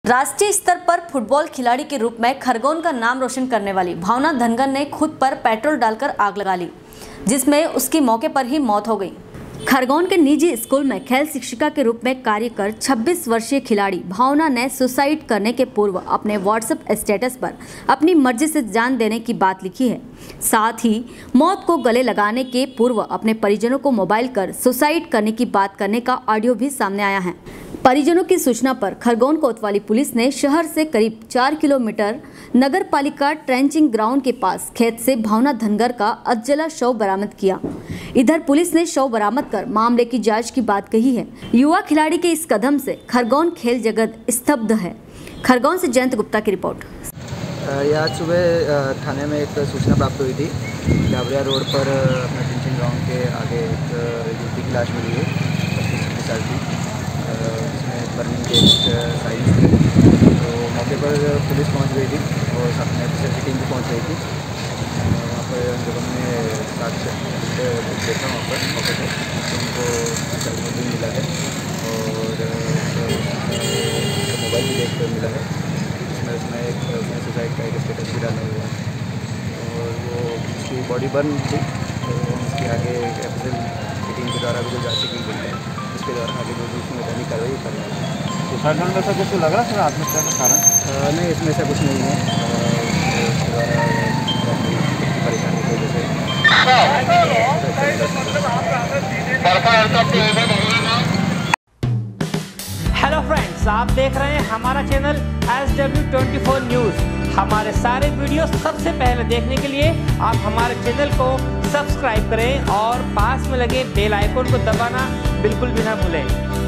राष्ट्रीय स्तर पर फुटबॉल खिलाड़ी के रूप में खरगोन का नाम रोशन करने वाली भावना धनगर ने खुद पर पेट्रोल डालकर आग लगा ली, जिसमें उसकी मौके पर ही मौत हो गई। खरगोन के निजी स्कूल में खेल शिक्षिका के रूप में कार्य कर 26 वर्षीय खिलाड़ी भावना ने सुसाइड करने के पूर्व अपने व्हाट्सएप स्टेटस पर अपनी मर्जी से जान देने की बात लिखी है। साथ ही मौत को गले लगाने के पूर्व अपने परिजनों को मोबाइल कर सुसाइड करने की बात करने का ऑडियो भी सामने आया है। परिजनों की सूचना पर खरगोन कोतवाली पुलिस ने शहर से करीब 4 किलोमीटर नगर पालिका ट्रेंचिंग ग्राउंड के पास खेत से भावना धनगर का अधजला शव बरामद किया। इधर पुलिस ने शव बरामद कर मामले की जांच की बात कही है। युवा खिलाड़ी के इस कदम से खरगोन खेल जगत स्तब्ध है। खरगोन से जयंत गुप्ता की रिपोर्ट। आज सुबह थाने में एक सूचना प्राप्त हुई थी। डाबरिया रोड पर अपना ट्रेंचिंग ग्राउंड के आगे एक युवती की लाश मिली है, 25 साल की, जिसमें बर्निंग के साइज थे। तो मौके पर पुलिस पहुंच गई थी और अपने ऑफिसर की टीम भी पहुंच गई थी। वहाँ पर जब हमने 7 से देखा वहाँ पर मौके पर, तो उनको सर्टिफिकेट भी मिला है और मोबाइल भी देख कर मिला है, जिसमें उसने सुसाइड का एक स्टेटस भी डाला हुआ है और वो उसकी बॉडी बर्न थी। तो उसके आगे ऑफिसर की टीम के द्वारा भी जो जाँच की गई है, उसके द्वारा आगे जो उसमें दैनिक कार्रवाई कर रही है। सुसाइड करने का कुछ लग रहा है सर आत्महत्या का कारण? नहीं, इसमें ऐसा कुछ नहीं है। उसके द्वारा परेशानी की वजह से हेलो फ्रेंड्स, आप देख रहे हैं हमारा चैनल SW24 न्यूज़। हमारे सारे वीडियो सबसे पहले देखने के लिए आप हमारे चैनल को सब्सक्राइब करें और पास में लगे बेल आइकन को दबाना बिल्कुल भी ना भूलें।